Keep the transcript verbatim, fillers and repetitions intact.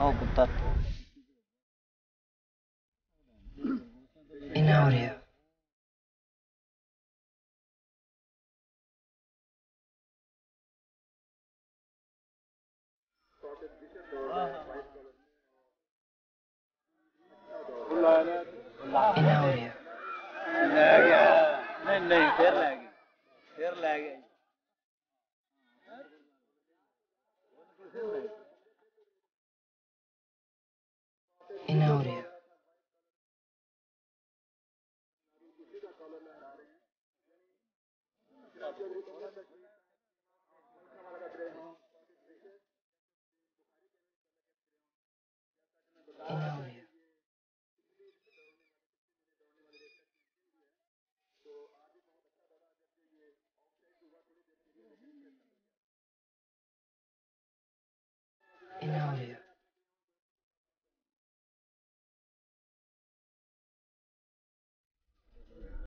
ओ कुत्ता In audio. In audio. ले गया नहीं नहीं फिर ले गया फिर ले गया In audio. In audio. In audio.